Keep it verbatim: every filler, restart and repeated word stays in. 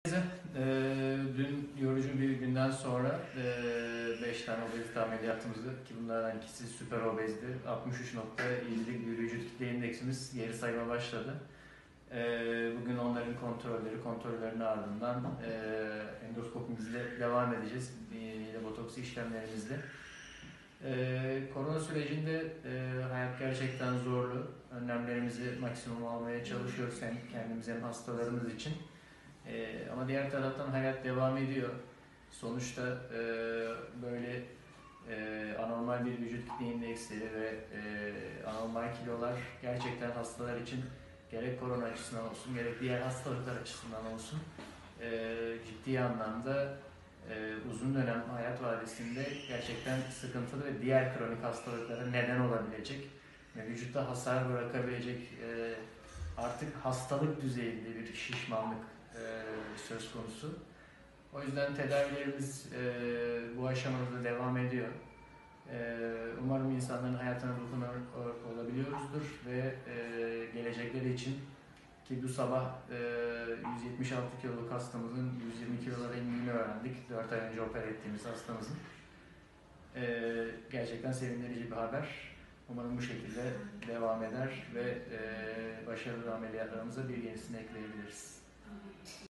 Herkese, eee, dün yorucu bir günden sonra beş tane obezite ameliyatımızı, ki bunlardan ikisi süper obezdi. altmış üç nokta yedilik bir vücut kitle indeksimiz geri sayıma başladı. Eee, bugün onların kontrolleri, kontrollerinin ardından eee endoskopimizle devam edeceğiz. Yine botoks işlemlerimizle. Eee, korona sürecinde eee, hayat gerçekten zorlu. Önlemlerimizi maksimum almaya çalışıyoruz hem kendimiz hem hastalarımız için. Ee, ama diğer taraftan hayat devam ediyor. Sonuçta e, böyle e, anormal bir vücut kitle indeksleri ve e, anormal kilolar gerçekten hastalar için gerek korona açısından olsun gerek diğer hastalıklar açısından olsun e, ciddi anlamda e, uzun dönem hayat vadesinde gerçekten sıkıntılı ve diğer kronik hastalıklara neden olabilecek ve vücutta hasar bırakabilecek e, artık hastalık düzeyinde bir şişmanlık e, söz konusu. O yüzden tedavilerimiz e, bu aşamada devam ediyor. E, umarım insanların hayatına dokunar olabiliyoruzdur ve e, gelecekleri için, ki bu sabah e, yüz yetmiş altı kiloluk hastamızın yüz yirmi kilolara indiğini öğrendik. dört ay önce opera ettiğimiz hastamızın. E, gerçekten sevindirici bir haber. Umarım bu şekilde devam eder ve e, başarılı ameliyatlarımıza bir yenisini ekleyebiliriz.